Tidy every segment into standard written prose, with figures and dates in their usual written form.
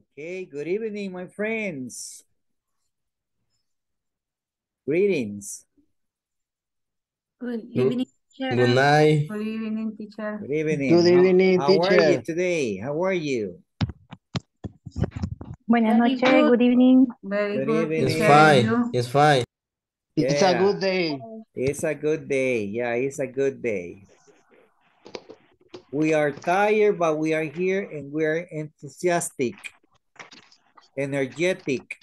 Okay, good evening, my friends. Greetings. Good evening, Good teacher. night. Good evening, teacher. Good evening. Good evening, How are you teacher. today? How are you? Buenas Very noches, good. good evening. Very Good good, It's teacher. evening. And fine. you? It's fine. It's a Yeah, good day. it's a good day. Yeah, it's a good day. We are tired, but we are here and we're enthusiastic, energetic.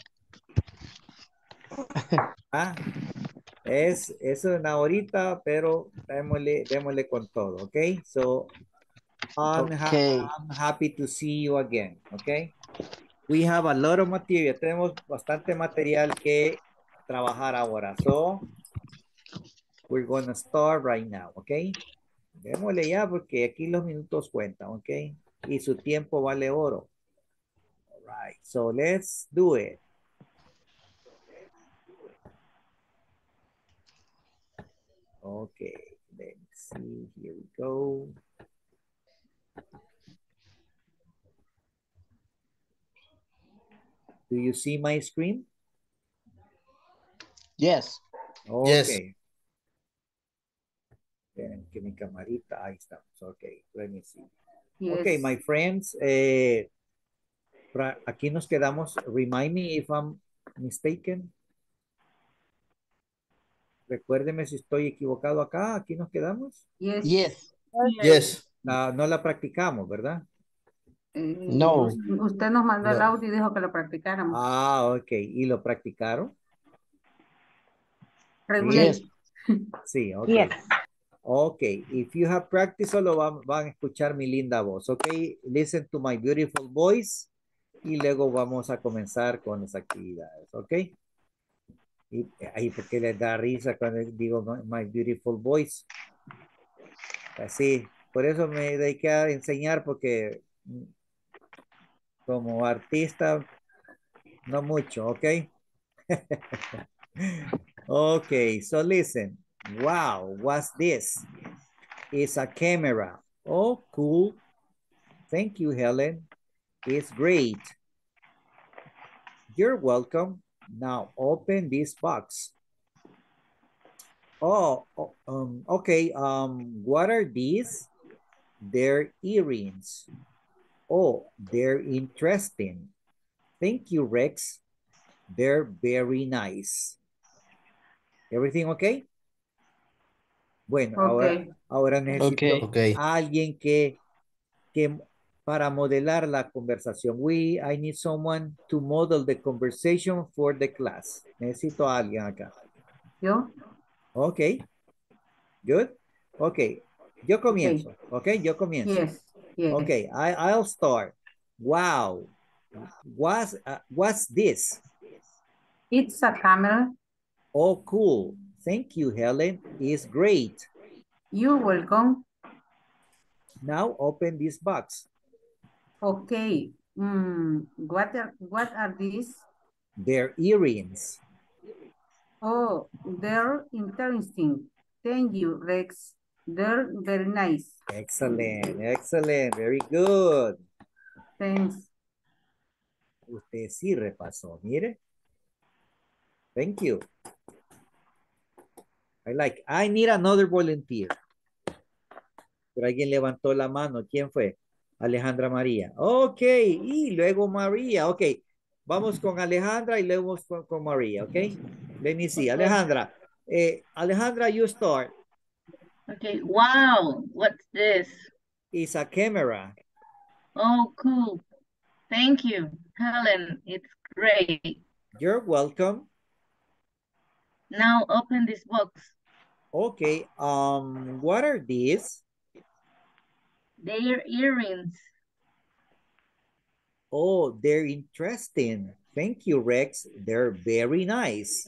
¿Ah? Es una horita, pero démosle con todo, okay? So, Okay. I'm happy to see you again, okay? We have a lot of material. Tenemos bastante material que trabajar ahora. So, we're gonna start right now, okay? Démosle ya porque aquí los minutos cuentan, okay? Y su tiempo vale oro. All right, so let's do it. Okay, let's see. Here we go. Do you see my screen? Yes. Yes. Okay. Esperen que mi camarita, ahí estamos. Okay, let me see. Yes. Okay, my friends, aquí nos quedamos. Remind me if I'm mistaken. Recuérdeme si estoy equivocado acá. Aquí nos quedamos. Yes. Yes. Yes. No la practicamos, ¿verdad? No. Usted nos mandó el No. audio y dijo que lo practicáramos. Ok. ¿Y lo practicaron? Regulé. Yes. Sí, ok. Yes. Ok, if you have practice, solo van a escuchar mi linda voz. Ok, listen to my beautiful voice. Y luego vamos a comenzar con las actividades. Ok. Y ahí porque les da risa cuando digo my beautiful voice. Así, por eso me dediqué a enseñar porque como artista, no mucho, ok. Okay, so listen. Wow, what's this? It's a camera. Oh, cool. Thank you, Helen. It's great. You're welcome. Now open this box. Okay. What are these? They're earrings. Oh, they're interesting. Thank you, Rex. They're very nice. Everything okay? Bueno, Okay. ahora necesito Okay. Okay. a alguien que para modelar la conversación. I need someone to model the conversation for the class. Necesito a alguien acá. ¿Yo? Ok, good. Ok, yo comienzo. Ok, yo comienzo. Yes. Yes. Ok, I'll start. Wow, what's this? It's a camera. Oh, cool. Thank you, Helen. It's great. You're welcome. Now open this box. Okay. What are these? They're earrings. Oh, they're interesting. Thank you, Rex. They're very nice. Excellent, excellent. Very good. Thanks. Usted sí repasó, mire. Thank you. I need another volunteer. Pero alguien levantó la mano. ¿Quién fue? Alejandra María. Ok, y luego María. Ok, vamos con Alejandra y luego con María. Ok, let me see. Okay. Alejandra. Alejandra, you start. Okay. Wow. What's this? It's a camera. Oh, cool. Thank you, Helen. It's great. You're welcome. Now open this box. Okay, what are these? They're earrings. Oh, they're interesting. Thank you, Rex. They're very nice.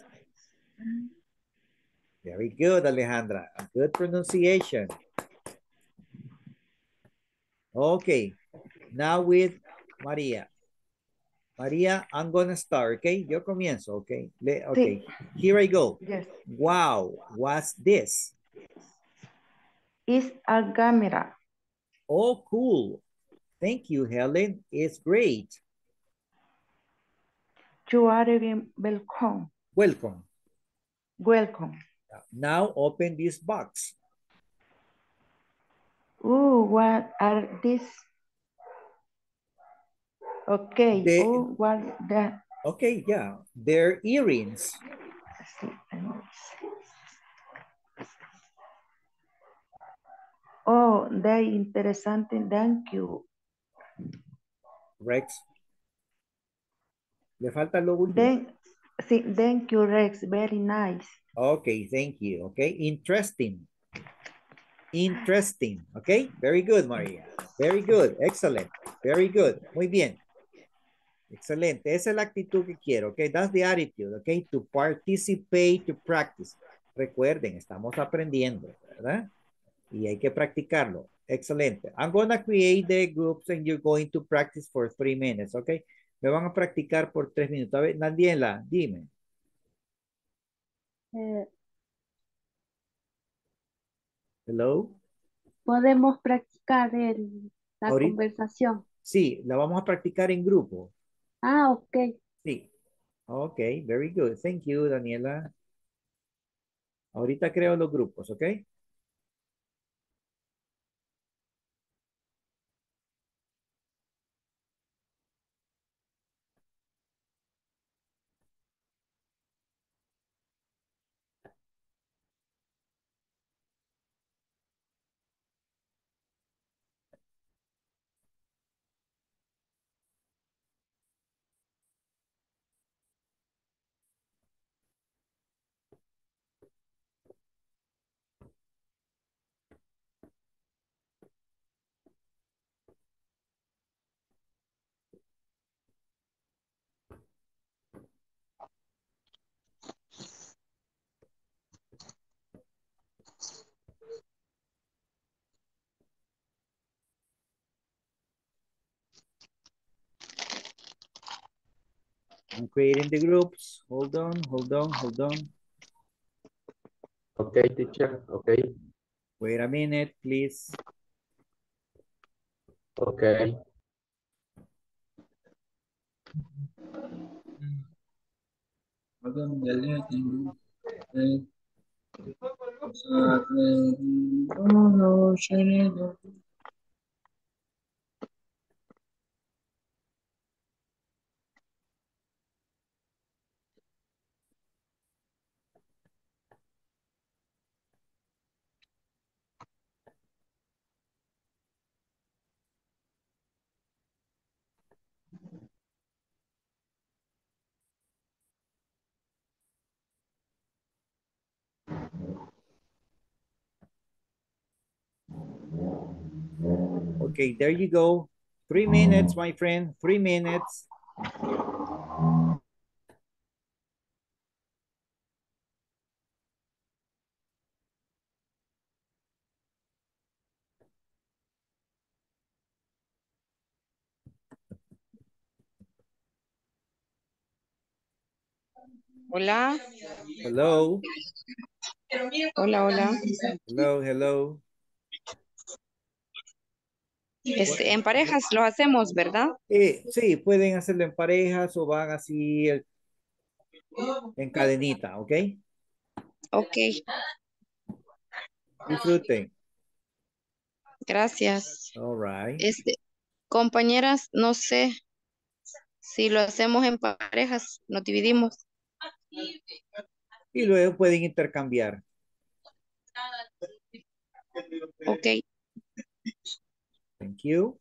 Very good, Alejandra. A good pronunciation. Okay, now with Maria. Maria, I'm gonna start, okay? Yo comienzo, okay? Okay, here I go. Yes. Wow, what's this? It's a camera. Oh, cool. Thank you, Helen. It's great. You are welcome. Welcome. Welcome. Now open this box. Oh, what are these? Okay. Oh, what that? Okay, yeah. They're earrings. Oh, they interesante. Thank you. Rex. Le falta lo último. Thank you, Rex. Very nice. Okay, thank you. Okay, interesting. Interesting. Okay, very good, María. Very good. Excellent. Very good. Muy bien. Excelente. Esa es la actitud que quiero. Okay, that's the attitude. Okay, to participate, to practice. Recuerden, estamos aprendiendo, ¿verdad? Y hay que practicarlo. Excelente. I'm going to create the groups and you're going to practice for 3 minutes. Okay. Me van a practicar por 3 minutos. A ver, Nadiela, dime. Hello. Podemos practicar la Ahorita, conversación. sí, la vamos a practicar en grupo. Ah, ok. Sí. Ok, very good. Thank you, Daniela. Ahorita creo los grupos, ¿ok? I'm creating the groups. Hold on, hold on, hold on. Okay, teacher. Okay. Wait a minute, please. Okay. Okay, there you go. 3 minutes, my friend. 3 minutes. Hola. Hello. Hola, hola. Hello, hello. En parejas lo hacemos, ¿verdad? Sí, pueden hacerlo en parejas o van así en cadenita, ¿ok? Ok, Disfruten. gracias. All right. Compañeras, no sé si lo hacemos en parejas, nos dividimos. Y luego pueden intercambiar. Ok. Thank you.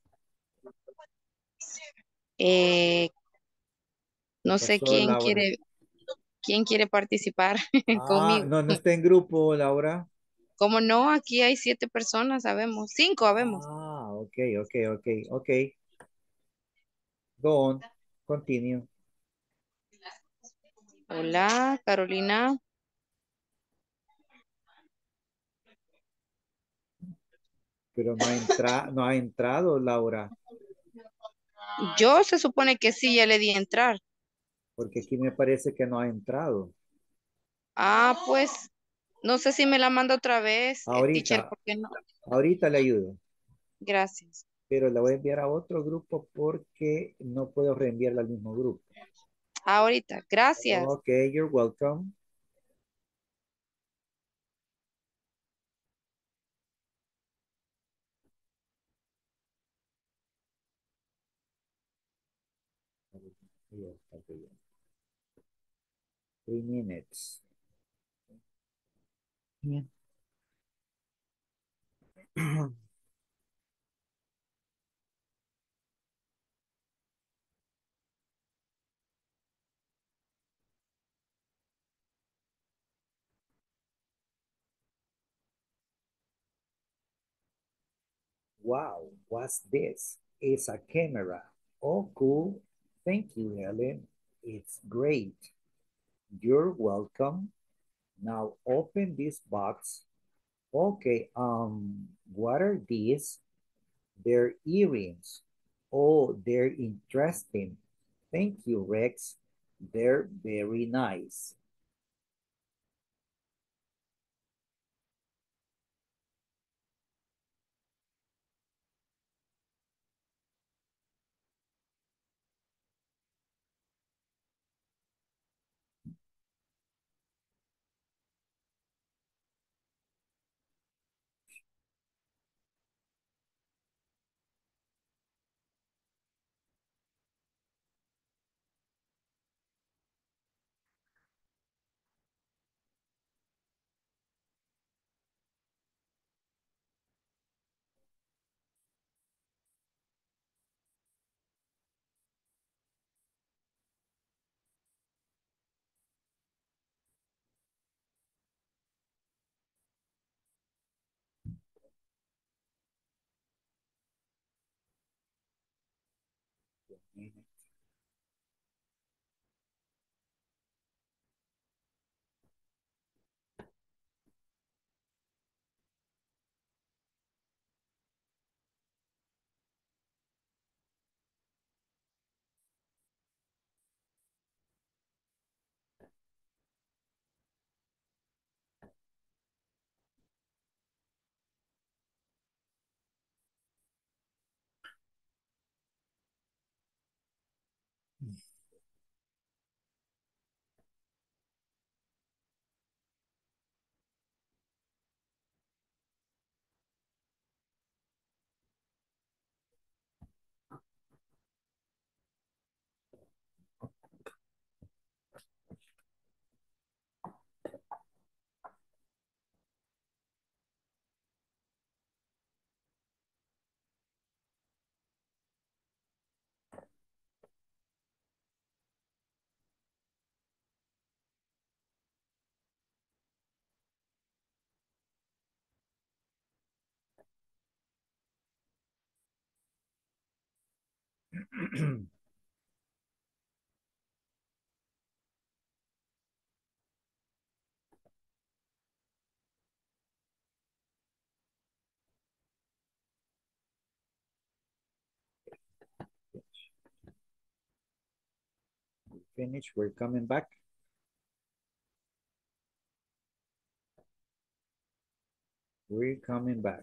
No sé Pasó Laura. quién quiere participar conmigo. No está en grupo, Laura. Como no, aquí hay 7 personas, sabemos. 5, sabemos. Okay. Go on. Continue. Hola, Carolina. Pero no ha entrado, Laura. Yo se supone que sí, ya le di entrar. Porque aquí me parece que no ha entrado. Ah, pues, no sé si me la manda otra vez, teacher, Ahorita, ¿por qué no? ahorita le ayudo. Gracias. Pero la voy a enviar a otro grupo porque no puedo reenviarla al mismo grupo. Ahorita, gracias. Okay, you're welcome. Yes, okay. 3 minutes. Yeah. Wow, what's this? It's a camera. Oh, cool. Thank you, Helen. It's great. You're welcome. Now open this box. Okay, what are these? They're earrings. Oh, they're interesting. Thank you, Rex. They're very nice. Finish, we're coming back. We're coming back.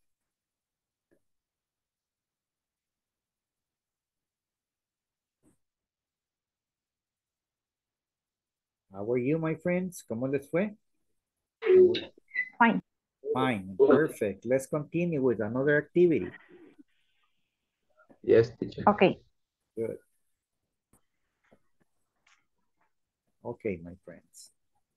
How are you, my friends? ¿Cómo les fue? Fine. Fine, perfect. Let's continue with another activity. Yes, teacher. Okay. Good. Okay, my friends.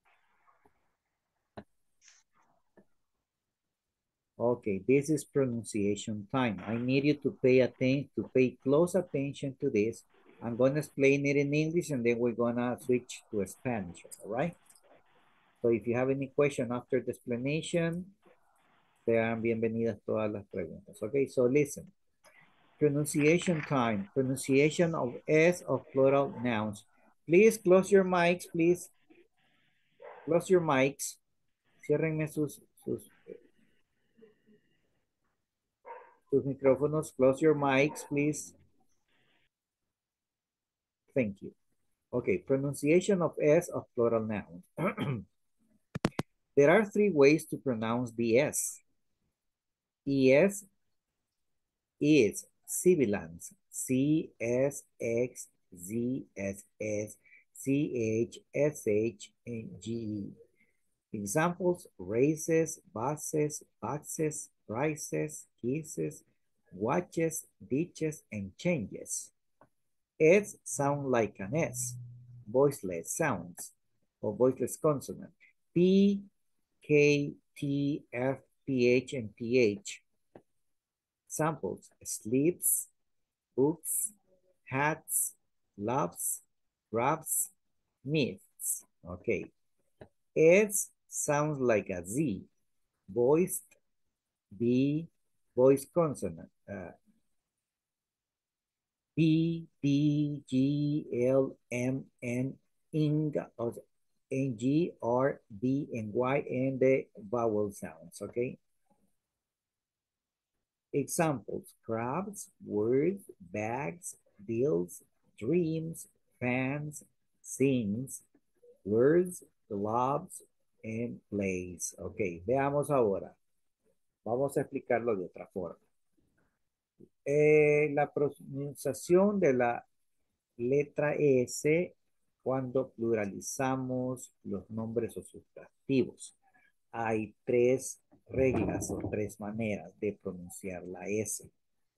Okay, this is pronunciation time. I need you to pay close attention to this. I'm gonna explain it in English and then we're gonna switch to Spanish, all right? So if you have any question after the explanation, sean bienvenidas todas las preguntas. Okay, so listen. Pronunciation time. Pronunciation of S of plural nouns. Please close your mics, please. Close your mics. Ciérrenme sus micrófonos. Close your mics, please. Thank you. Okay, pronunciation of S of plural nouns. There are 3 ways to pronounce the S. ES is sibilants. C, S, X, Z, S, S. C-H-S-H-N-G-E. Examples, races, buses, boxes, prices, kisses, watches, ditches, and changes. S sound like an S, voiceless sounds, or voiceless consonant. P, K, T, F, PH, and PH. Examples, sleeps, books, hats, loves, grabs, myths. Okay. S sounds like a Z, voiced, B, voice consonant. B, D, G, L, M, N, ing, N, G, R, B, and Y, and the vowel sounds, okay? Examples, crabs, words, bags, bills, dreams, fans, sings, words, globs, and plays. Ok, veamos ahora. Vamos a explicarlo de otra forma. La pronunciación de la letra S cuando pluralizamos los nombres o sustantivos. Hay tres reglas o tres maneras de pronunciar la S.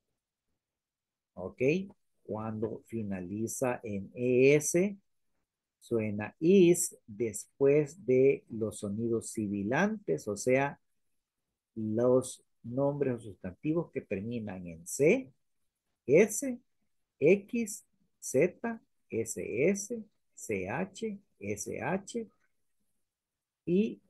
¿Ok? Cuando finaliza en ES, suena is después de los sonidos sibilantes, o sea, los nombres o sustantivos que terminan en C, S, X, Z, SS, CH, SH y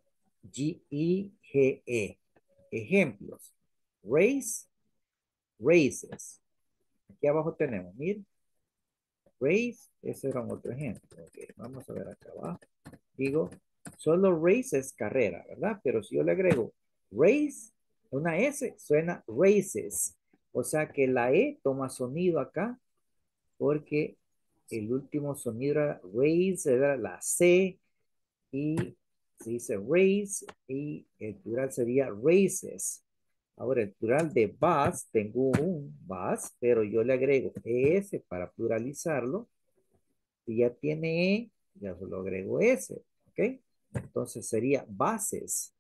GE. Ejemplos. Race, races. Aquí abajo tenemos, miren. Race, ese era un otro ejemplo. Okay, vamos a ver acá abajo. Digo, solo race es carrera, ¿verdad? Pero si yo le agrego race, una S, suena races. O sea que la E toma sonido acá porque el último sonido era race, era la C y se dice race y el plural sería races. Ahora el plural de bus, tengo un bus, pero yo le agrego ES para pluralizarlo. Si ya tiene E, ya solo agrego S, ¿ok? Entonces sería buses.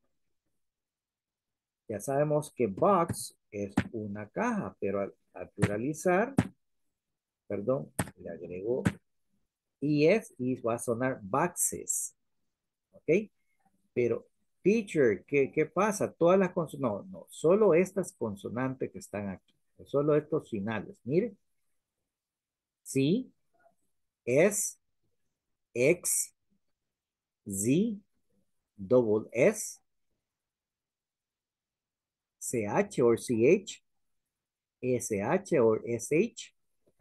Ya sabemos que box es una caja, pero al pluralizar, perdón, le agrego ES y va a sonar boxes, ¿ok? Pero, teacher, ¿qué pasa? Todas las consonantes, no, solo estas consonantes que están aquí, solo estos finales, mire. C, S, X, Z, double S, CH or CH, SH or SH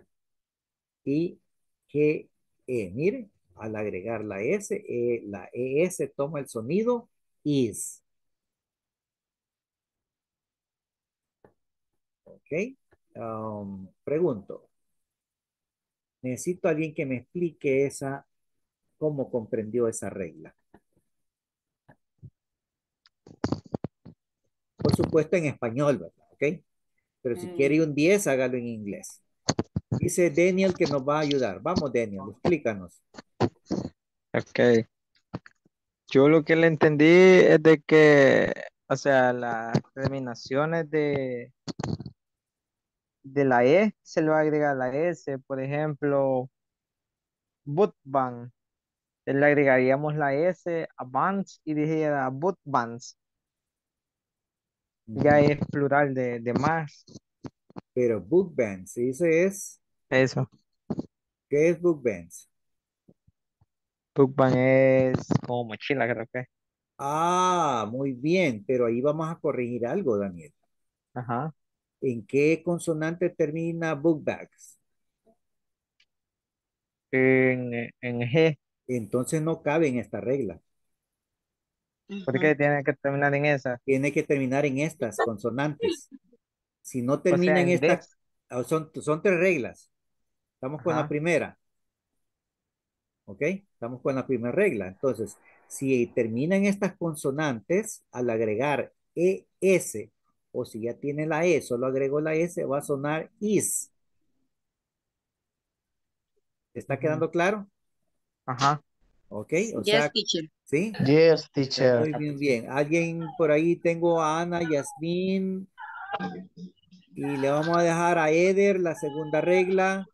y GE. Mire, al agregar la S, la ES toma el sonido is. Ok. Pregunto. Necesito a alguien que me explique esa, cómo comprendió esa regla. Por supuesto en español, ¿verdad? Ok. Pero si quiere un 10, hágalo en inglés. Dice Daniel que nos va a ayudar. Vamos, Daniel, explícanos. Ok. Yo lo que le entendí es de que, o sea, las terminaciones de la E se le va a agregar la S. Por ejemplo, bootban. Le agregaríamos la S a bands y dijera bootbands. Ya es plural de más. Pero book bands, dice es. Eso. ¿Qué es book bands? Bookban es como mochila, creo que. Ah, muy bien, pero ahí vamos a corregir algo, Daniel. Ajá. ¿En qué consonante termina book bags? En G. Entonces no cabe en esta regla. ¿Por qué tiene que terminar en esa? Tiene que terminar en estas consonantes. Si no O termina sea, en en estas, DEX. son tres reglas. Estamos con la Ajá. primera. ¿Ok? Estamos con la primera regla. Entonces, si termina en estas consonantes, al agregar ES, o si ya tiene la E, solo agrego la S, va a sonar is. ¿Está Ujú. quedando claro? Ajá. Ok, o Yes, sea, teacher. ¿sí? Yes, teacher. Muy bien, bien. Alguien por ahí tengo a Ana, Yasmín, y le vamos a dejar a Eder la segunda regla.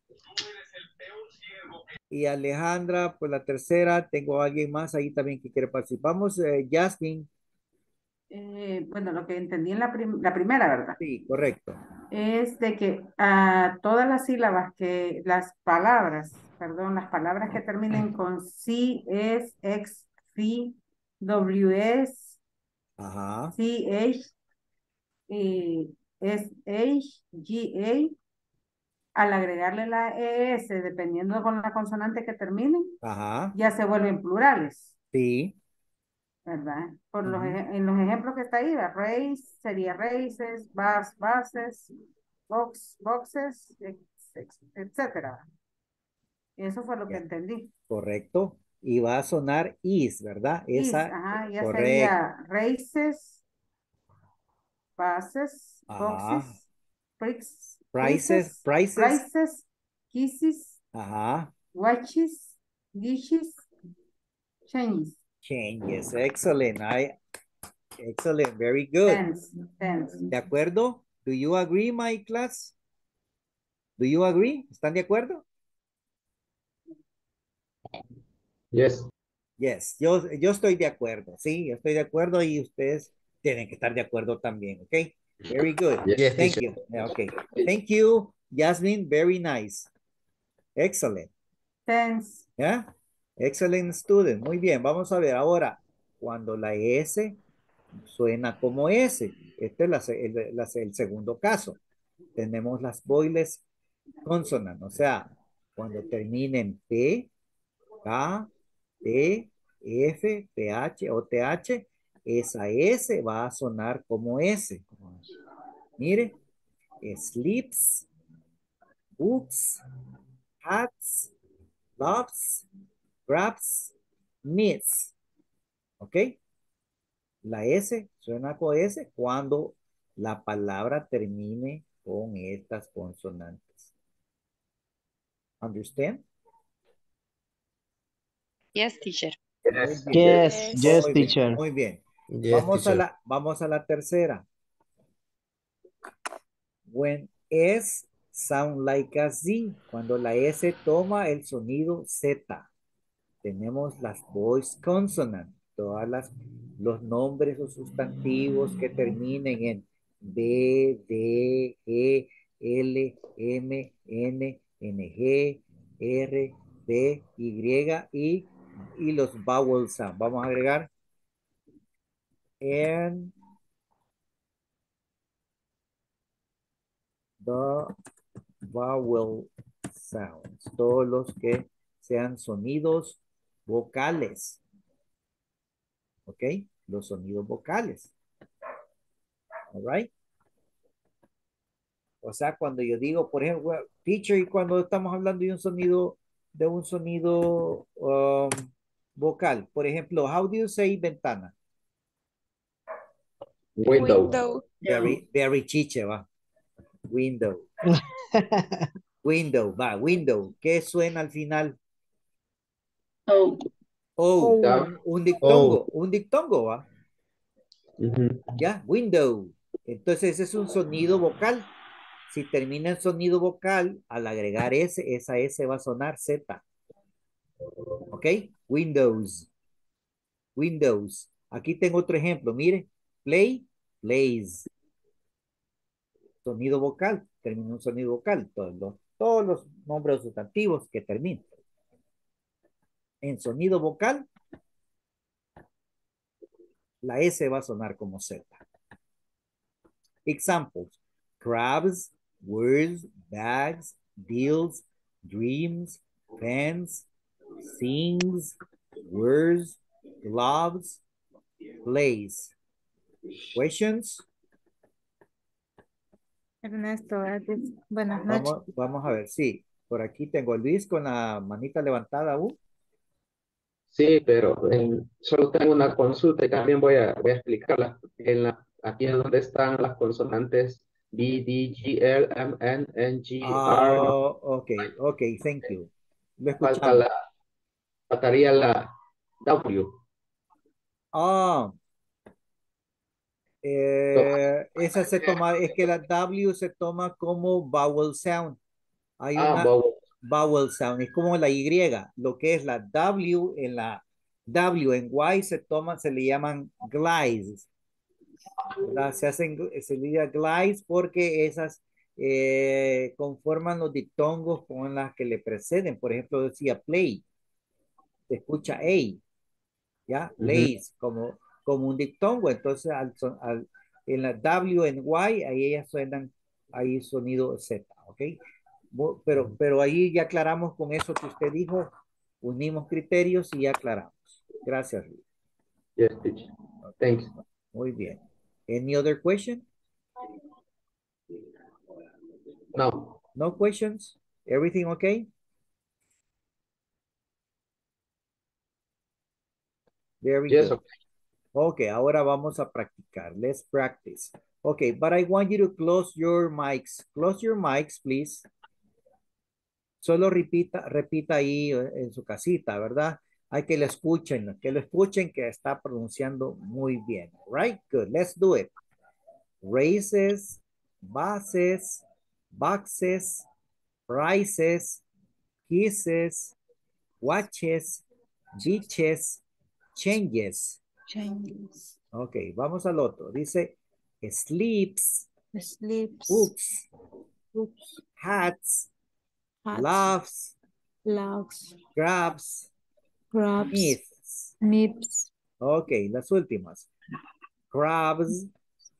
Y Alejandra, pues la tercera. Tengo a alguien más ahí también que quiere participar. Vamos, Yasmín. Bueno, lo que entendí en la primera, ¿verdad? Sí, correcto. Es de que todas las sílabas las palabras que terminen con C, S, X, C, W, S, Ajá, C, H, S, H, G, A, al agregarle la ES, dependiendo con la consonante que terminen, ajá, ya se vuelven plurales, sí. ¿verdad? Ujú. En los ejemplos que está ahí, ¿verdad? Race sería races, bases, boxes, etcétera. Eso fue lo que Ya, entendí. correcto. Y va a sonar is, ¿verdad? Esa, Ajá, ya correcto. sería races, bases, Ajá. boxes, Prices, prices. prices, kisses, Ajá. watches, dishes, changes, Changes. Excellent. Excellent. Very good. tense. ¿De acuerdo? Do you agree, my class? Do you agree? ¿Están de acuerdo? Yes. Yes, yo estoy de acuerdo, sí, yo estoy de acuerdo y ustedes tienen que estar de acuerdo también, ¿ok? Very good. Yes, Thank teacher. you. Yeah, okay. Thank you, Jasmine. Very nice. Excellent. Tense. ¿Ya? Excellent student. Muy bien, vamos a ver ahora, cuando la S suena como S. Este es el segundo caso. Tenemos las voiceless consonant, o sea, cuando terminen P, K, T, F, PH o TH, esa S va a sonar como S. Mire, sleeps, books, hats, loves, grabs, meets. ¿Ok? La S suena con S cuando la palabra termine con estas consonantes. ¿Understand? Yes, teacher. Muy Yes, bien. teacher. Yes, Muy bien, teacher. muy bien. Yes, teacher. Vamos a la tercera. When S sound like a Z, cuando la S toma el sonido Z. Tenemos las voice consonant, los nombres o sustantivos que terminen en B, D, E, L, M, N, N, G, R, D, y los vowel sound. Vamos a agregar and the vowel sounds, todos los que sean sonidos vocales, ¿ok? Los sonidos vocales, all right? O sea, cuando yo digo, por ejemplo, teacher, y cuando estamos hablando de un sonido vocal, por ejemplo, how do you say ventana? Window. Very chiche, va. Window. Window, va, window. ¿Qué suena al final? Oh, Oh, Down. un dictongo, va. Ujú. ¿Ya? Window. Entonces, ese es un sonido vocal. Si termina el sonido vocal, al agregar S, esa S va a sonar Z. ¿Ok? Windows. Windows. Aquí tengo otro ejemplo. Mire. Play, plays. Sonido vocal. Termina un sonido vocal. Todos los nombres sustantivos que terminan en sonido vocal, la S va a sonar como Z. Examples. Crabs, words, bags, deals, dreams, pens, sings, words, gloves, plays. Questions? Ernesto, buenas noches. Vamos a ver, sí. Por aquí tengo a Luis con la manita levantada aún. Sí, pero solo tengo una consulta y también voy a explicarla. Aquí es donde están las consonantes B, D, G, L, M, N, N, G, R. Ok, thank you. Lo Falta escuchamos. faltaría la W. Ah, esa se toma, es que la W se toma como vowel sound. Hay una Vowel. vowel sound, es como la Y, lo que es la W en la W en Y se toma, se le llaman glides. ¿Verdad? Se le llama glides porque esas conforman los diptongos con las que le preceden. Por ejemplo, decía play, se escucha A, ¿ya? Plays, como un diptongo. Entonces, en la W en Y, ahí ellas suenan, ahí sonido Z, ¿ok? Pero ahí ya aclaramos con eso que usted dijo, unimos criterios y ya aclaramos. Gracias, Luis. Yes, teacher. Thanks. Muy bien. Any other question? No. No questions? Everything okay? Very Yes, good. Okay, ahora vamos a practicar. Let's practice. Okay, but I want you to close your mics. Close your mics, please. Solo repita ahí en su casita, ¿verdad? Hay que lo escuchen que está pronunciando muy bien. Right? Good. Let's do it. Races, bases, boxes, prices, kisses, watches, beaches, changes. Changes. Ok, vamos al otro. Dice sleeps, Sleeps. books, Books. hats, Hats. laughs, Logs. grabs, Grabs. myths. Nips. Ok, las últimas. Crabs,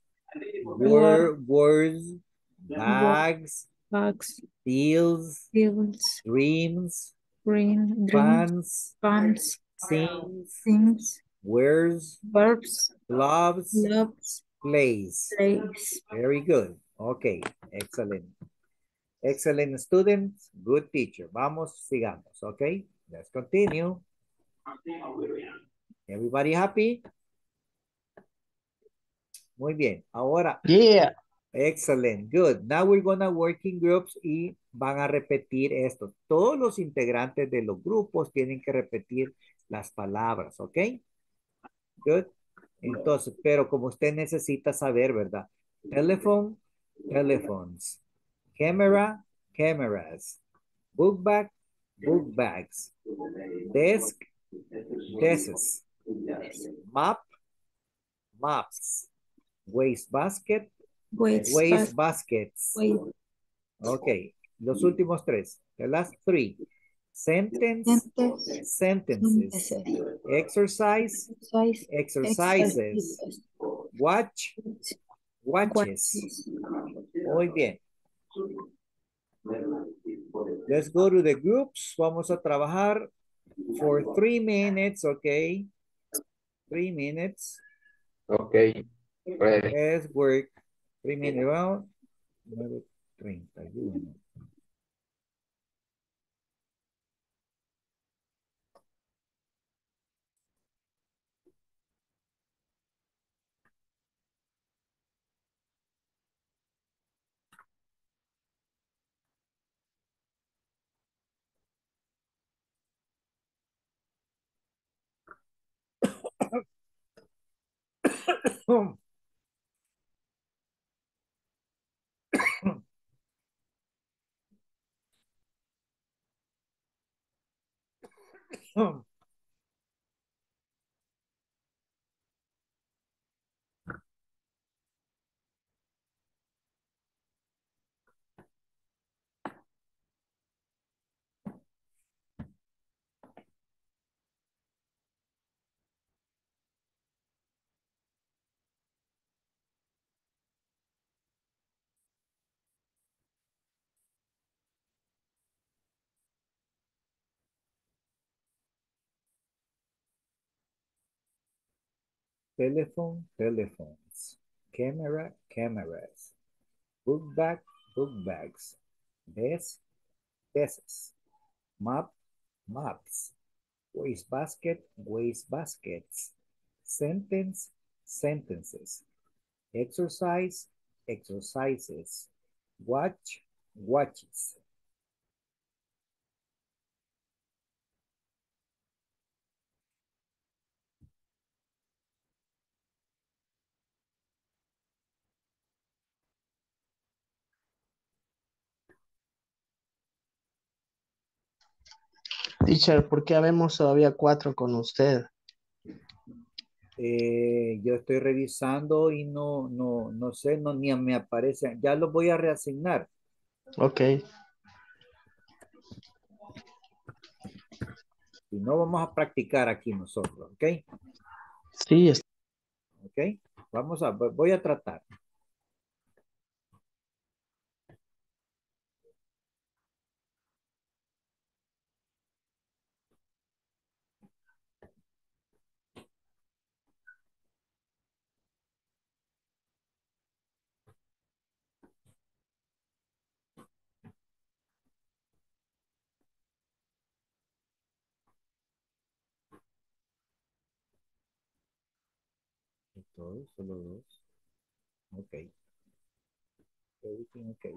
words, bags, Bugs. deals, Fields. dreams, Green. fans, Pants. sings, Things. wears, Verbs. loves, Loves. plays. Plays. Very good. Okay, excellent. Excellent students, good teacher. Vamos, sigamos, okay? Let's continue. Everybody happy? Muy bien. Ahora. Yeah. Excellent, good. Now we're gonna work in groups y van a repetir esto. Todos los integrantes de los grupos tienen que repetir las palabras, ¿ok? Good. Entonces, pero como usted necesita saber, ¿verdad? Telephone, telephones. Camera, cameras. Book bag, book bags. Desk, desks. Map, maps. Waste basket, waste baskets. Ok, los últimos tres. The last three. Sentence, sentences. Exercise, exercises. Watch, watches. Muy bien. Let's go to the groups. Vamos a trabajar for 3 minutes, okay? 3 minutes. Okay. Ready. Let's work 3 minutes. Well, 9:31. Telephone, telephones. Camera, cameras. Book bag, book bags. Desk, desks. Map, maps. Waste basket, waste baskets. Sentence, sentences. Exercise, exercises. Watch, watches. Teacher, ¿por qué habemos todavía 4 con usted? Yo estoy revisando y no sé, no ni me aparece. Ya lo voy a reasignar. Ok. Si no, vamos a practicar aquí nosotros, ¿ok? Sí, ¿Ok? Voy a tratar. Todos, solo dos. Ok. Everything okay.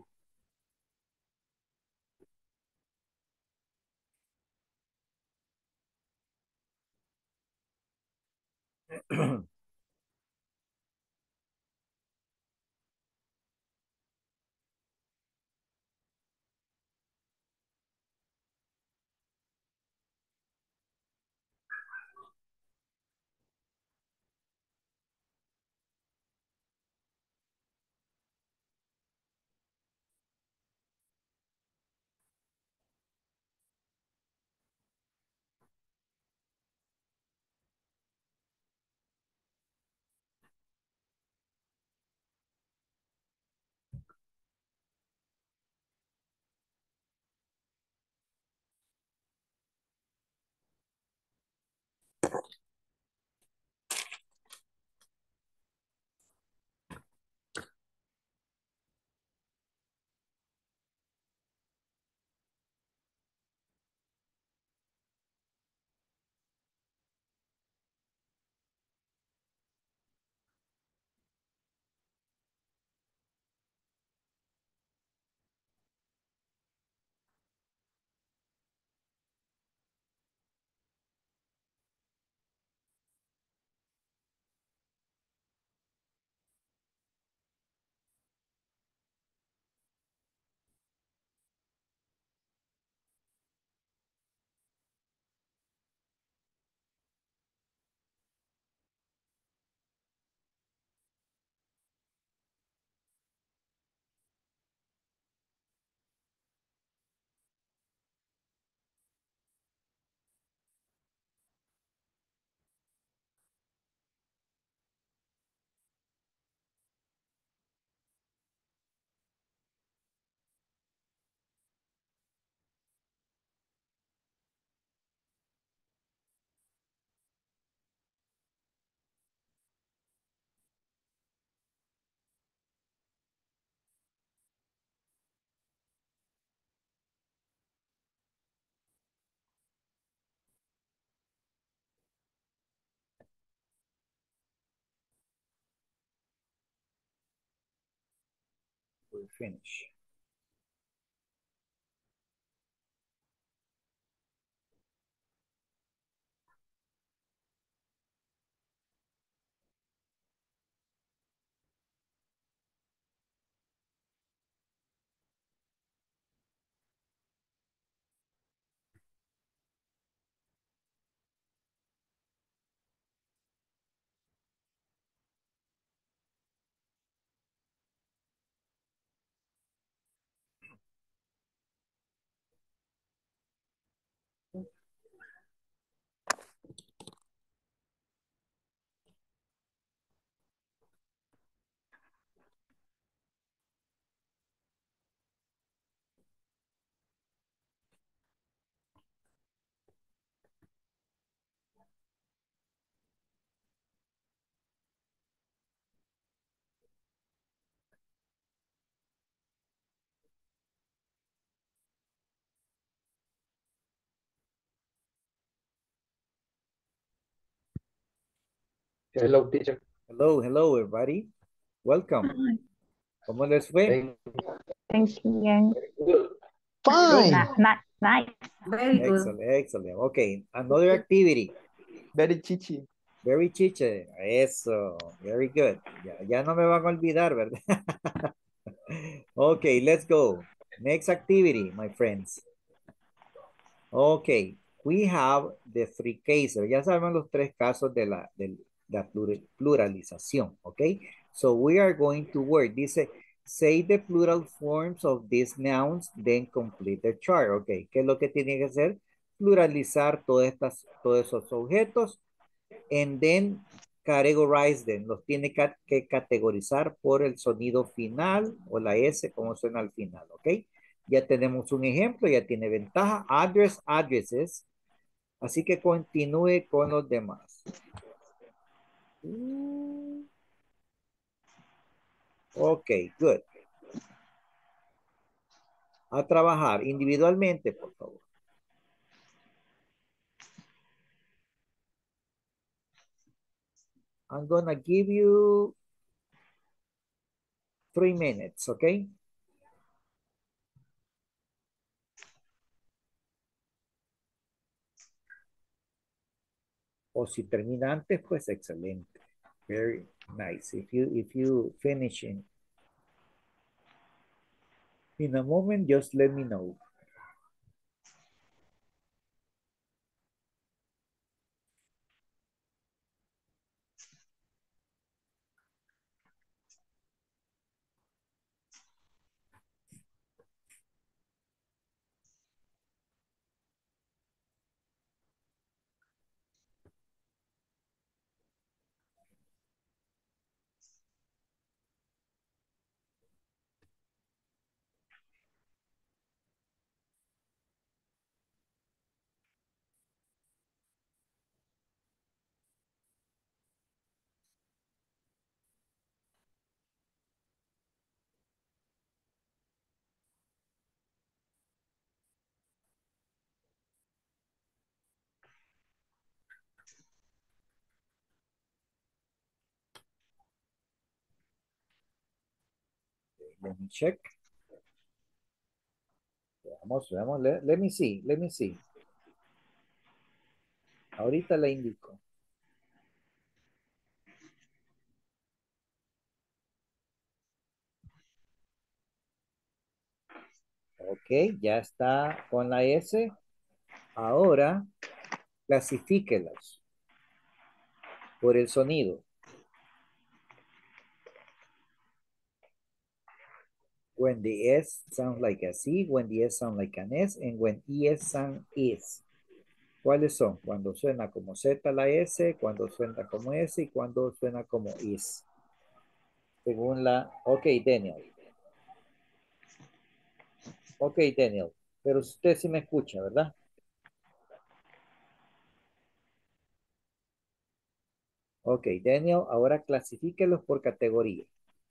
We're finished. Hello, teacher. Hello, everybody. Welcome. ¿Cómo les fue? Thank you. Good. fine. Nice. Very good. Excellent. Okay, another activity. Very chichi. Very chiche. Eso. Very good. Ya no me van a olvidar, ¿verdad? Okay, let's go. Next activity, my friends. Okay. we have the three cases. Ya sabemos los tres casos de la pluralización, ¿ok? So we are going to work. Dice, say the plural forms of these nouns, then complete the chart, ¿ok? ¿Qué es lo que tiene que hacer? Pluralizar todos esos objetos, and then categorize them. Los tiene que categorizar por el sonido final o la S, como suena al final, ¿ok? Ya tenemos un ejemplo, ya tiene ventaja. Address, addresses. Así que continúe con los demás. Ok, good. A trabajar individualmente, por favor. I'm gonna give you 3 minutes, okay? O si termina antes, pues excelente. Very nice. If you finish in a moment, just let me know. Let me check. Veamos. Let me see. Ahorita le indico. Ok, ya está con la S. Ahora, clasifíquelas por el sonido. When the S sounds like a C, when the S sounds like an S, and when ES sounds is. ¿Cuáles son? Cuando suena como Z la S, cuando suena como S y cuando suena como is. Según la... Ok, Daniel. Ok, Daniel. Pero usted sí me escucha, ¿verdad? Ok, Daniel, ahora clasifíquelos por categoría.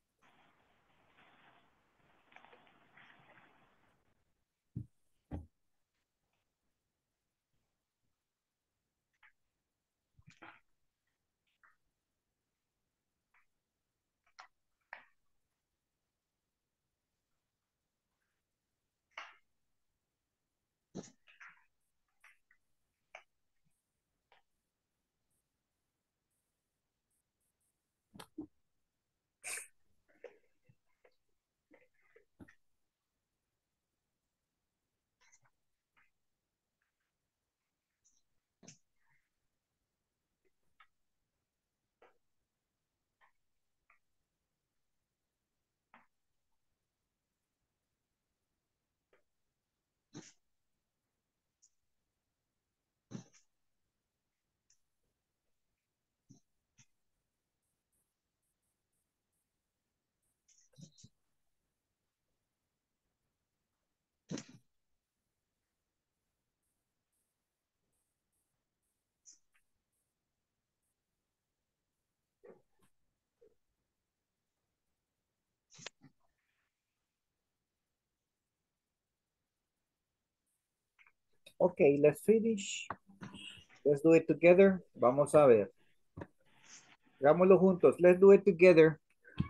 Ok, let's finish. Let's do it together. Vamos a ver. Hagámoslo juntos. Let's do it together.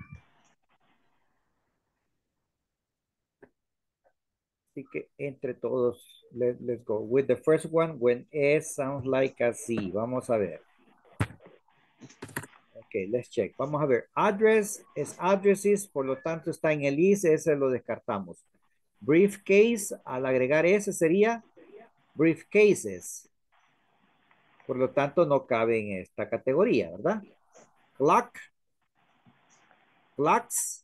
Así que entre todos, let's go. With the first one, when S sounds like a C. Vamos a ver. Ok, let's check. Vamos a ver. Address es addresses, por lo tanto está en el is, ese lo descartamos. Briefcase, al agregar ese sería Briefcases. Por lo tanto, no cabe en esta categoría, ¿verdad? Clock. Clocks.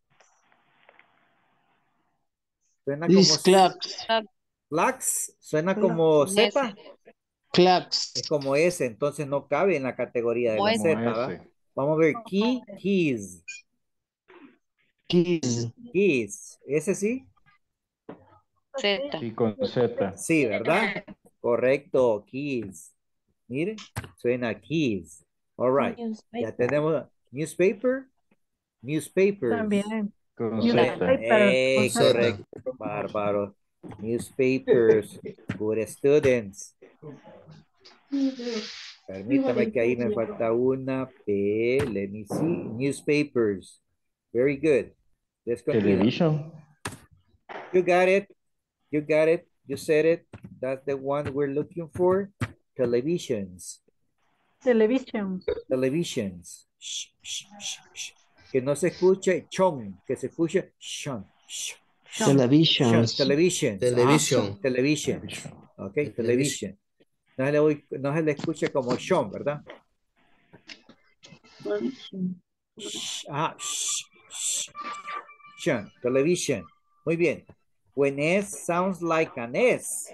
Suena como... These clocks. Clocks. Suena como Z. Clocks. Es como S, entonces no cabe en la categoría de Como la S. Z, ¿verdad? Vamos a ver. Keys. Keys. Keys. ¿Ese sí? Z. Sí, con Z. Sí, ¿verdad? Correcto. Keys. Mire, suena keys. All right. Ya tenemos newspaper. Newspapers. También. Con Z. Correcto. Bárbaro. Newspapers. Good students. Permítame que ahí me falta una P. Let me see. Newspapers. Very good. Let's continue. Television. You got it. You got it. You said it. That's the one we're looking for. Televisions. Television. Televisions. Shh, shh, shh, shh. Que no se escuche chon, que se escuche shon. Shh, shh, Televisions. shon. Television. Television. Television. Ok, television. No se le escuche como shon, ¿verdad? Shh, shh, shh. Shon. Television. Muy bien. When S sounds like an S.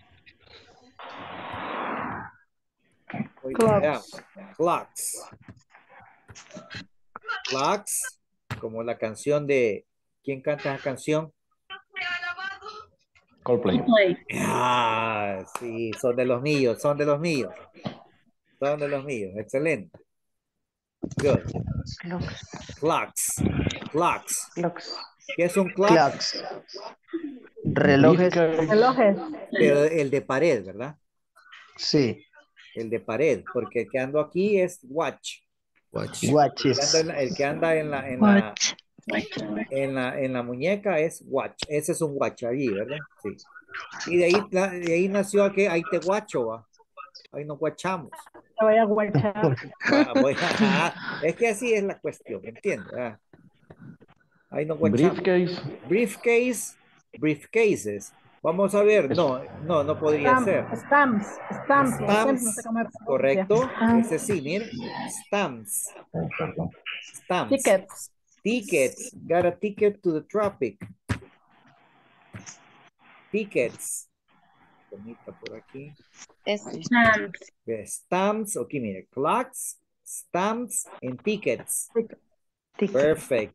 Clocks. Clocks. Clocks, como la canción de... ¿Quién canta esa canción? Coldplay. Ah, sí, son de los míos, son de los míos. Son de los míos, excelente. Good. Clocks. Clocks. ¿Qué es un clock? Clocks. Relojes. Relojes. Pero el de pared, ¿verdad? Sí. El de pared, porque el que ando aquí es watch. Watches. El que anda en la muñeca es watch. Ese es un watch allí, ¿verdad? Sí. Y de ahí nació que ahí te guacho, ¿va? Ahí nos guachamos. Te voy a guachar. Es que así es la cuestión, ¿me entiendes? Ahí nos guachamos. Briefcase. Briefcases. Vamos a ver. No podría ser. Stamps. No sé cómo se Correcto. Ese sí, mire. Stamps. Tickets. Got a ticket to the tropic. Tickets. Bonita por aquí. Stamps. Ok, mire. Clocks, stamps, and tickets. Perfect.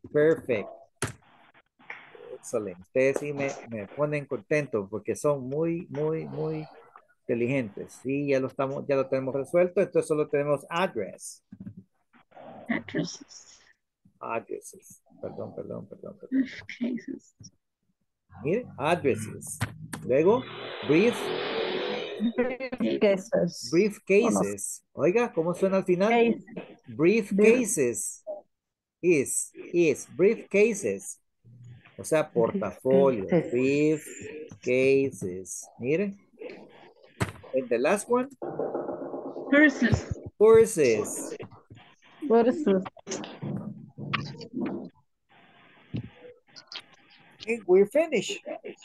Excelente. Ustedes sí me ponen contento porque son muy inteligentes. Sí, ya lo tenemos resuelto. Entonces solo tenemos addresses. Perdón. Mire, addresses. Luego, briefcases. Oiga, ¿cómo suena al final? Briefcases. Briefcases. O sea, portafolio. Briefcases. Mire. And the last one? Purses. And we're finished.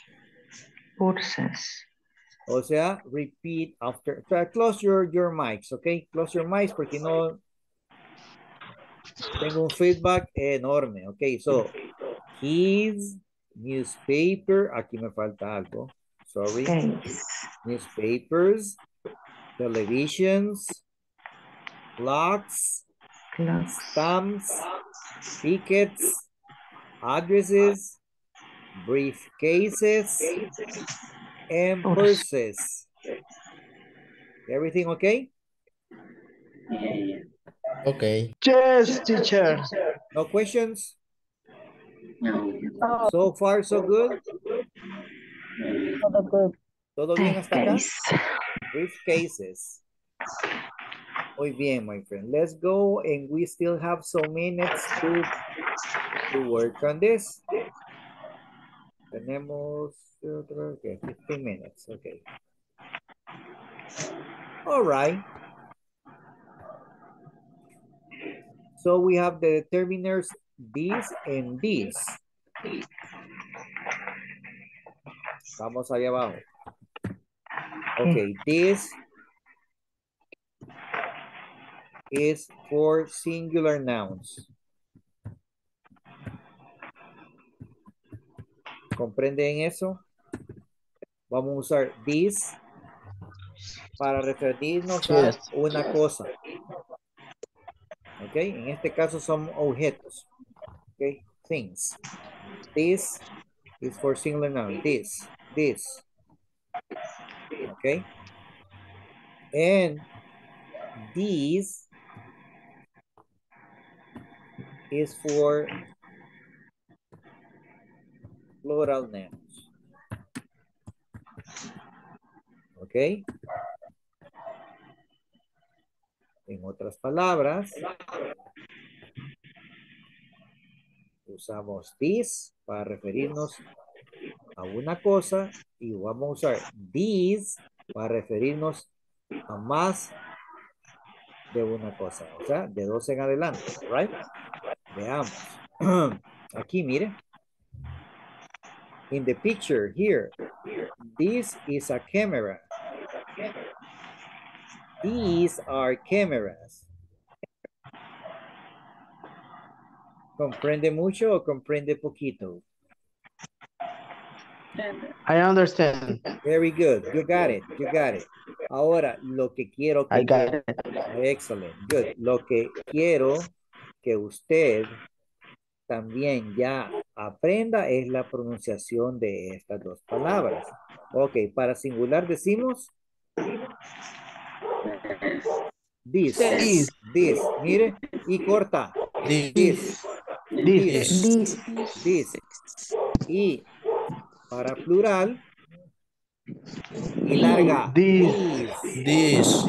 O sea, repeat after. Close your mics, okay? Close your mics porque no tengo un feedback enorme. Okay, so keys, newspaper, aquí me falta algo. Sorry. Newspapers, televisions, clocks, stamps, tickets, addresses, briefcases, and purses. Everything okay? Okay. Yes, teacher. No questions? So far, so good? ¿Todo bien hasta acá? Briefcases. Muy bien, my friend. Let's go, and we still have some minutes to work on this. Tenemos 15 minutes, okay. All right. So we have the determiners this and this. Vamos allá abajo. Okay, this is for singular nouns. ¿Comprenden eso? Vamos a usar this para referirnos a una cosa. Ok, en este caso son objetos. Ok, things. This is for singular noun. This. Ok. And these is for plural nouns. Ok. En otras palabras, usamos this para referirnos a una cosa y vamos a usar these para referirnos a más de una cosa, o sea, de dos en adelante, right? Veamos. Aquí, mire. In the picture here, this is a camera. These are cameras. ¿Comprende mucho o comprende poquito? I understand. Very good. You got it. Ahora, lo que quiero que... I got it. Excellent. Good. Lo que quiero que usted también ya aprenda es la pronunciación de estas dos palabras. Ok, para singular decimos this. Mire, y corta. This. Y para plural y larga. This.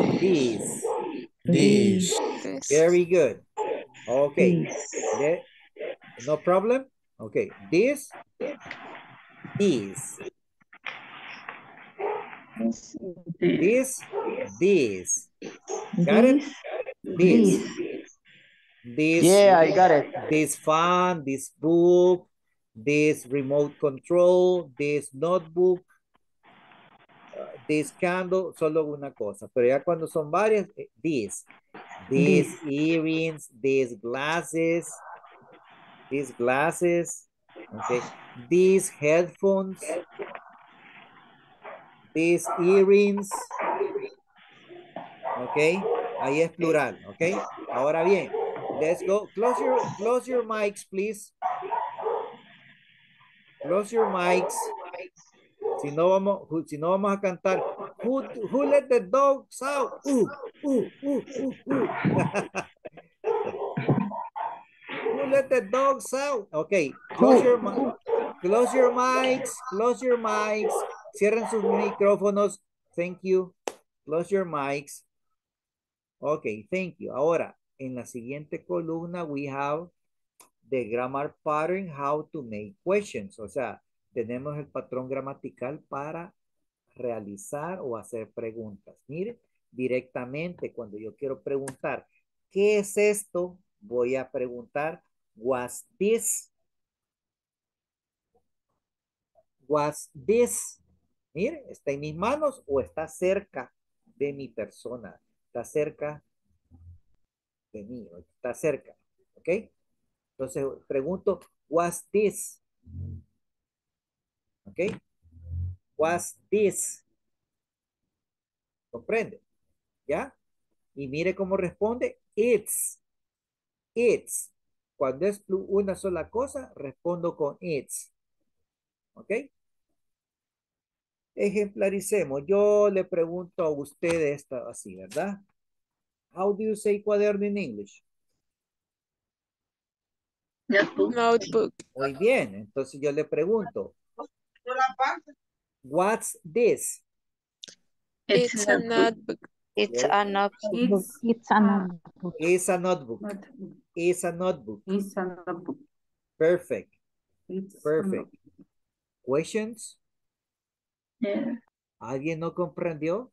Very good. Okay. No problem. Okay. This. Got it? This. Yeah, I got it. This fan, this book, this remote control, this notebook, this candle, solo una cosa. Pero ya cuando son varias, these earrings, these glasses, okay, these headphones, these earrings, ok, ahí es plural, ok. Ahora bien, let's go, close your mics, please. Close your mics. Si no vamos a cantar, who let the dogs out? Who let the dogs out? Okay, close your mics. Cierren sus micrófonos. Thank you. Close your mics. Okay, thank you. Ahora, en la siguiente columna, we have the grammar pattern, how to make questions. O sea, tenemos el patrón gramatical para realizar o hacer preguntas. Mire, directamente cuando yo quiero preguntar, ¿qué es esto? Voy a preguntar, was this? Mire, ¿está en mis manos o está cerca de mi persona? Está cerca de mí, está cerca, ¿ok? Entonces pregunto, was this? ¿Ok? Was this? ¿Comprende? ¿Ya? Y mire cómo responde, it's. Cuando es una sola cosa, respondo con it's. ¿Ok? Ejemplaricemos. Yo le pregunto a usted esta así, ¿verdad? How do you say cuaderno in English? Notebook. Muy bien. Entonces yo le pregunto, what's this? It's a notebook. It's a notebook. It's a notebook. Perfect. Questions? ¿Alguien no comprendió?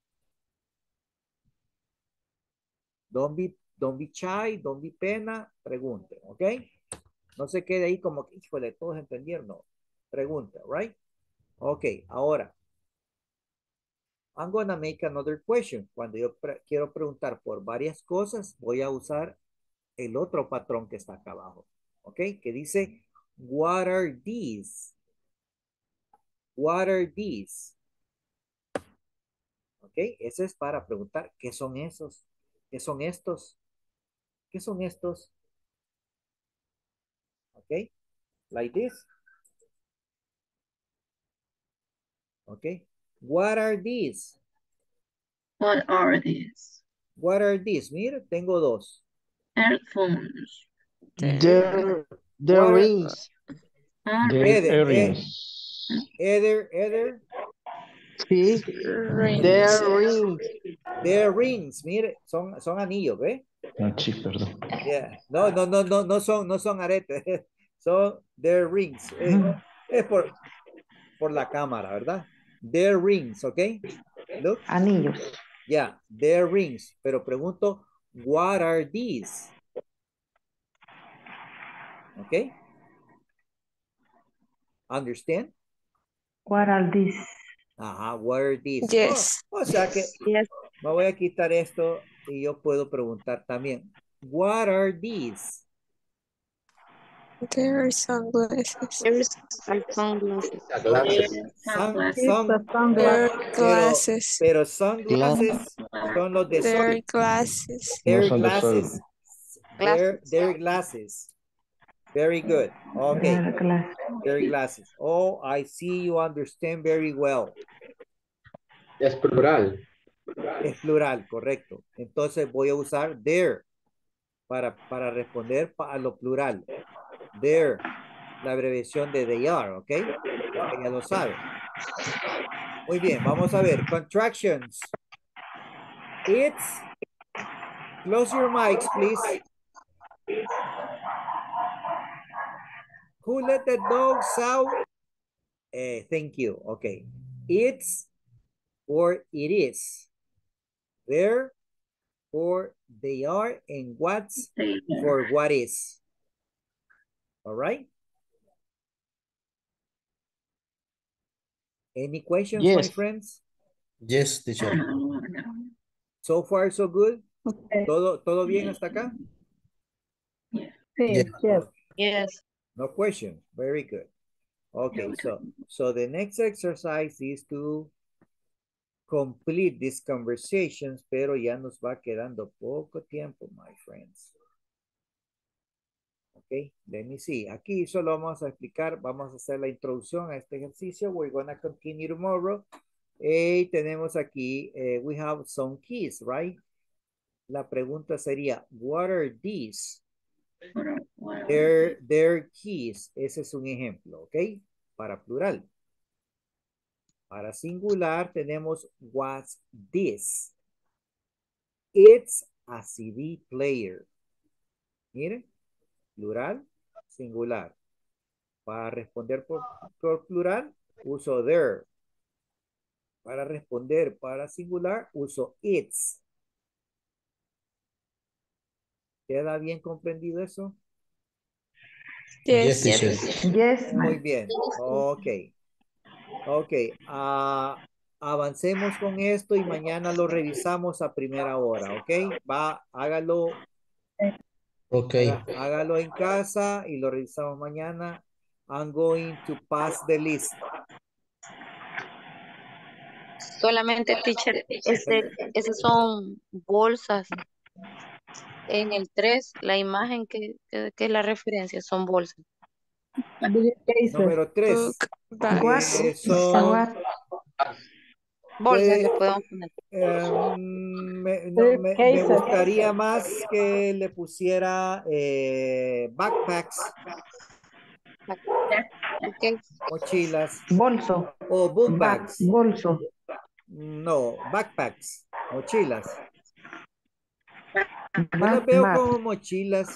Don't be shy, don't be pena, pregunte, ¿ok? No se quede ahí como que, híjole, todos entendieron, no. Pregunta, right? Ok, ahora. I'm gonna make another question. Cuando yo quiero preguntar por varias cosas, voy a usar el otro patrón que está acá abajo. ¿Ok? Que dice, what are these? What are these? ¿Ok? Eso es para preguntar, ¿qué son esos? ¿Qué son estos? ¿Qué son estos? ¿Ok? Like this. ¿Ok? What are these? What are these? What are these? Mira, tengo dos. Earphones. The What are- rings. Either, Earrings. either. Sí. Rings. The rings. Their rings, mire, son anillos, ¿ve? Ah, sí, perdón. Yeah. No son aretes, son their rings. Es por la cámara, ¿verdad? Their rings, ¿ok? Look. Anillos. Yeah, their rings. Pero pregunto, what are these? ¿Ok? Understand? What are these? Ajá, what are these? Yes. O sea que Yes. me voy a quitar esto y yo puedo preguntar también, what are these? There are sunglasses. There are sunglasses. There are glasses. Pero sunglasses son los de There are sol. glasses. No Their son de sol. glasses. Their glasses. Very good. Okay. Their glasses. Oh, I see you understand very well. Es plural. Es plural, correcto. Entonces voy a usar their para responder a lo plural. Their, la abreviación de they are, ¿ok? Ya lo sabe. Muy bien, vamos a ver. Contractions. It's, close your mics, please. Who let the dogs out? Thank you. Okay. It's or it is. There or they are, and what's for what is. All right. Any questions, Yes. my friends? Yes, teacher. So far, so good. Okay. ¿Todo bien hasta acá? Sí, yes. Yes. No question. Very good. Okay, so the next exercise is to complete these conversations, pero ya nos va quedando poco tiempo, my friends. Okay, let me see. Aquí solo vamos a explicar, vamos a hacer la introducción a este ejercicio. We're gonna continue tomorrow. Tenemos aquí, we have some keys, right? La pregunta sería, what are these? They're keys. Ese es un ejemplo, ¿ok? Para plural. Para singular tenemos what's this? It's a CD player. Miren, plural, singular. Para responder por plural, uso their. Para responder para singular, uso it's. ¿Queda bien comprendido eso? Yes, teacher. Yes. Muy bien. Ok. Ok. Avancemos con esto y mañana lo revisamos a primera hora. Ok. Hágalo. Ok. Hágalo en casa y lo revisamos mañana. I'm going to pass the list. Solamente, teacher, esas son bolsas. En el 3, la imagen que es la referencia son bolsas. Número 3. Bolsas le podemos poner. Me gustaría más que le pusiera backpacks. Okay. Mochilas. Bolso. O book bags. Bolso. No, backpacks. Mochilas. Yo las veo como mochilas.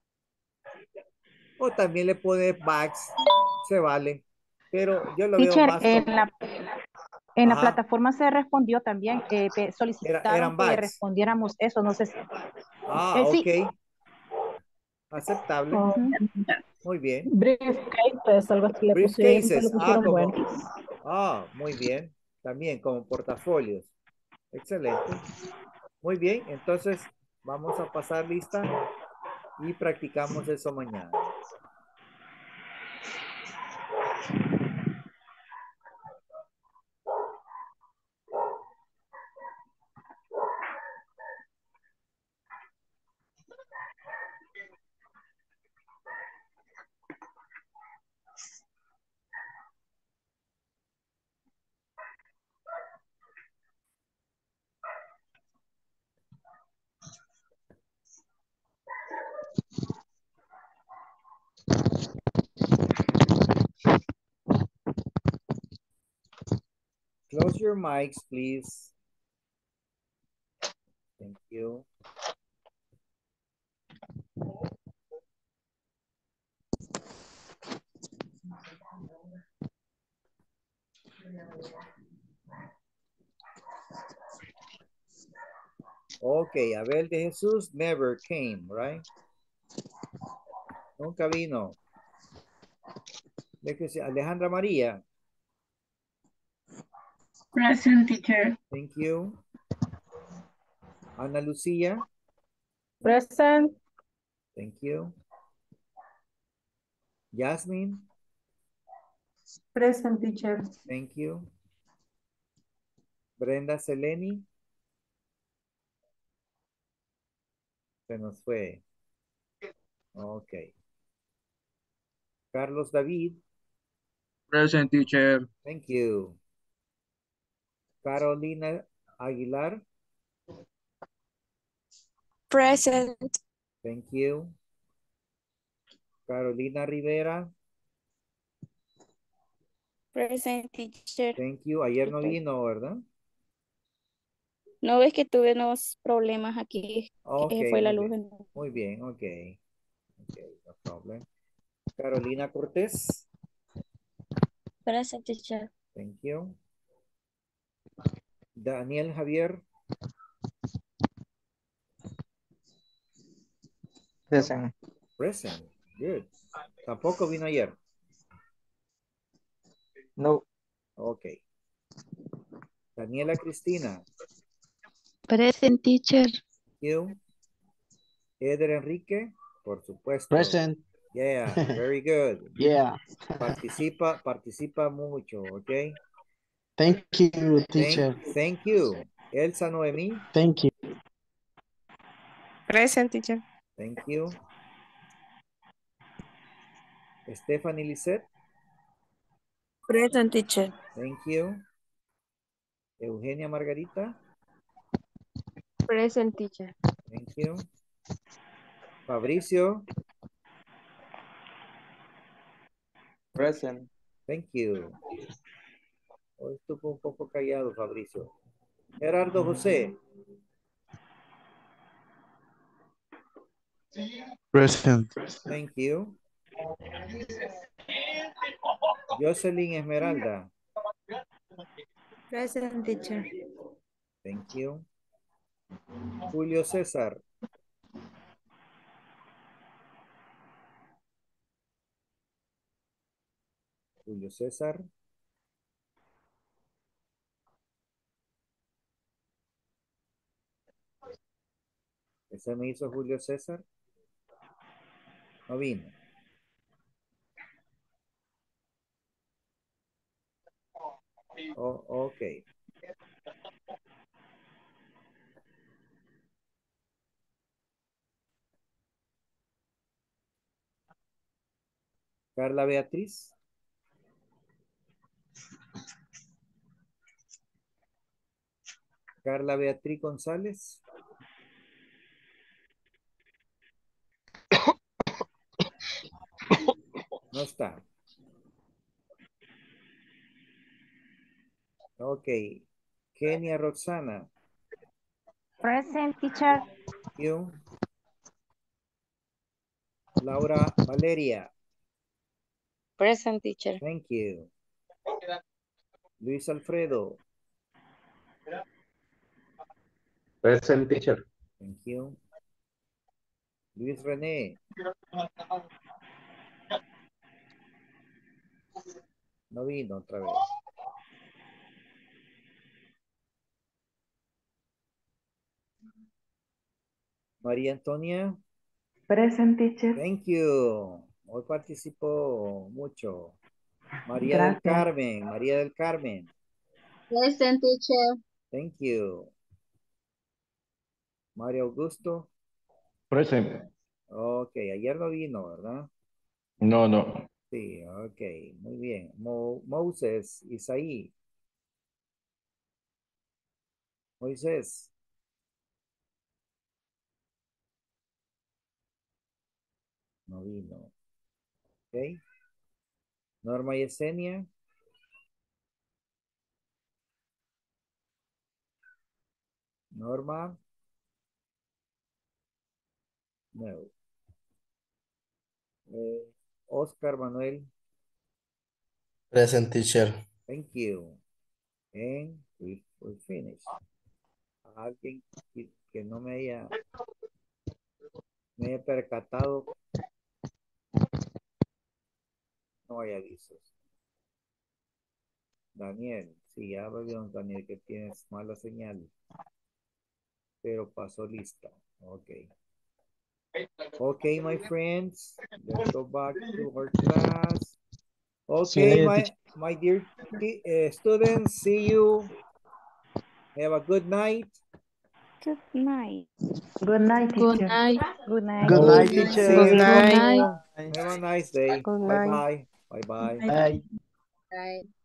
O también le pone bags. Se vale. Pero yo lo veo más en la plataforma se respondió también, solicitaron eran que bags. respondiéramos eso, no sé si. Ok. Aceptable. Muy bien. Briefcases, algo así le pusieron. Briefcases. Bueno. Muy bien. También como portafolios. Excelente. Muy bien, entonces vamos a pasar lista y practicamos eso mañana. Close your mics, please. Thank you. Okay, Abel de Jesús never came, right? Nunca vino. Alejandra María. Present, teacher. Thank you. Ana Lucía. Present. Thank you. Jasmine. Present, teacher. Thank you. Brenda Seleni. Se nos fue. Ok. Carlos David. Present, teacher. Thank you. Carolina Aguilar. Present. Thank you. Carolina Rivera. Present, teacher. Thank you. Ayer no vino, ¿verdad? No ves que tuve unos problemas aquí, Ok, que fue la muy luz. bien. Muy bien, ok. Ok, no problem. Carolina Cortés. Present, teacher. Thank you. Daniel Javier. Present. Present. Good. Tampoco vino ayer. No. Ok. Daniela Cristina. Present, teacher. Thank you. Eder Enrique. Por supuesto. Present. Yeah, very good. Yeah. Participa mucho, ok? Thank you, teacher. Thank you. Elsa Noemí. Thank you. Present, teacher. Thank you. Stephanie Lisette. Present, teacher. Thank you. Eugenia Margarita. Present, teacher. Thank you. Fabricio. Present. Thank you. Hoy estuvo un poco callado, Fabricio. Gerardo José. Present. Thank you. Jocelyn Esmeralda. Present, teacher. Thank you. Julio César. Julio César. ¿Ese me hizo Julio César? No vino. Oh, ok. Carla Beatriz. Carla Beatriz González. No está. Ok. Kenia Roxana. Present, teacher. Thank you. Laura Valeria. Present, teacher. Thank you. Luis Alfredo. Present, teacher. Thank you. Luis René. No vino otra vez. María Antonia. Present, teacher. Thank you. Hoy participó mucho. María del Gracias. Carmen. María del Carmen. Present, teacher. Thank you. Mario Augusto. Present. Ok, ayer no vino, ¿verdad? No, no. Sí, ok, muy bien. Moses, Isaí. Moisés. No vino. Ok. Norma Yesenia. Norma. No. Oscar Manuel. Present, teacher. Thank you. And we finish. Alguien que no me haya percatado, no hay avisos. Daniel, sí, ya veo, Daniel, que tienes mala señal, pero pasó lista. Ok. Ok, my friends, let's go back to our class. See you Okay, later, teacher. my dear students, see you. Have a good night. Good night. Good night, Good teacher. night. Good night. Good Okay, night, see teacher. you Good night. tomorrow. Have a nice day. Good night. Bye-bye. Bye-bye. Bye. Bye.